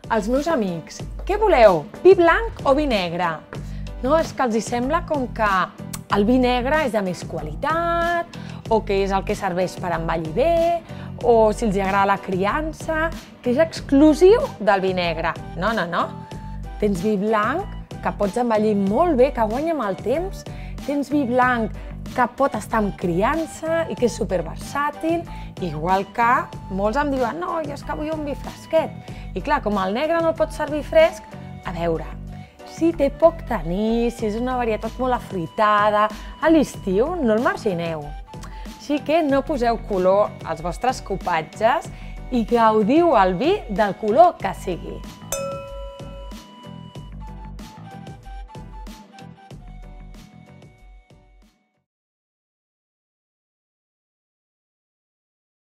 Els meus amics, què voleu? Vi blanc o vi negre? No, és que els sembla com que el vi negre és de més qualitat, o que és el que serveix per envellir bé, o si els agrada la criança, que és exclusiu del vi negre. No, no, no. Tens vi blanc, que pots envellir molt bé, que guanya amb el temps. Tens vi blanc, que pot estar amb criança i que és superversàtil, igual que molts em diuen no, jo és que vull un vi fresquet. I clar, com el negre no el pots servir fresc, a veure, si té poc taní, si és una varietat molt afruitada, a l'estiu no el margineu. Així que no poseu color als vostres copatges i gaudiu el vi del color que sigui.